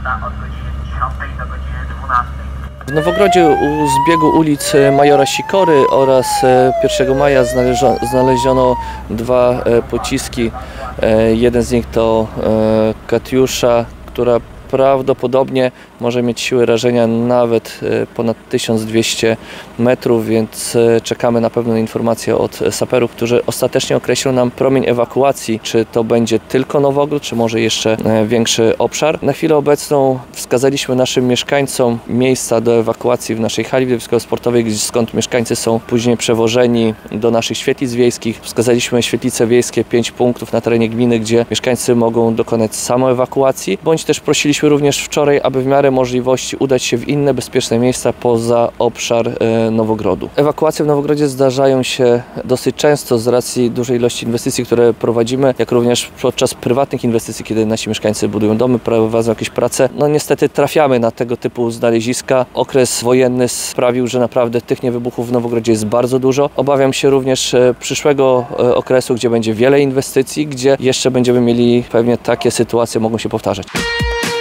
jazda od godziny 10 do godziny 12. W Nowogrodzie u zbiegu ulic Majora Sikory oraz 1 maja znaleziono 2 pociski. Jeden z nich to Katiusza, która prawdopodobnie może mieć siłę rażenia nawet ponad 1200 metrów, więc czekamy na pewno na informacje od saperów, którzy ostatecznie określą nam promień ewakuacji, czy to będzie tylko Nowogród, czy może jeszcze większy obszar. Na chwilę obecną wskazaliśmy naszym mieszkańcom miejsca do ewakuacji w naszej hali widowiskowo-sportowej, skąd mieszkańcy są później przewożeni do naszych świetlic wiejskich. Wskazaliśmy świetlice wiejskie 5 punktów na terenie gminy, gdzie mieszkańcy mogą dokonać samoewakuacji, bądź też prosiliśmy również wczoraj, aby w miarę możliwości udać się w inne bezpieczne miejsca poza obszar Nowogrodu. Ewakuacje w Nowogrodzie zdarzają się dosyć często z racji dużej ilości inwestycji, które prowadzimy, jak również podczas prywatnych inwestycji, kiedy nasi mieszkańcy budują domy, prowadzą jakieś prace. No niestety trafiamy na tego typu znaleziska. Okres wojenny sprawił, że naprawdę tych niewybuchów w Nowogrodzie jest bardzo dużo. Obawiam się również przyszłego okresu, gdzie będzie wiele inwestycji, gdzie jeszcze będziemy mieli pewnie takie sytuacje mogą się powtarzać.